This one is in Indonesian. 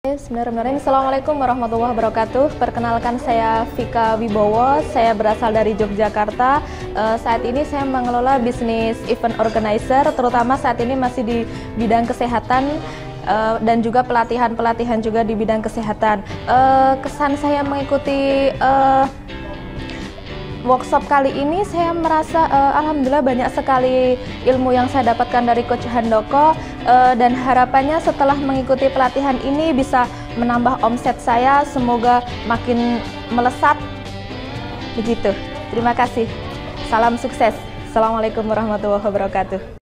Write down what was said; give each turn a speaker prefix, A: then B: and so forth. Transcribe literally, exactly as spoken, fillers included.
A: Bismillahirrahmanirrahim. Assalamualaikum warahmatullahi wabarakatuh. Perkenalkan, saya Vika Wibowo. Saya berasal dari Yogyakarta. Uh, saat ini saya mengelola bisnis event organizer, terutama saat ini masih di bidang kesehatan uh, dan juga pelatihan-pelatihan juga di bidang kesehatan. Uh, kesan saya mengikuti uh, workshop kali ini, saya merasa uh, alhamdulillah banyak sekali ilmu yang saya dapatkan dari Coach Handoko, uh, dan harapannya setelah mengikuti pelatihan ini bisa menambah omset saya, semoga makin melesat begitu. Terima kasih. Salam sukses. Assalamualaikum warahmatullahi wabarakatuh.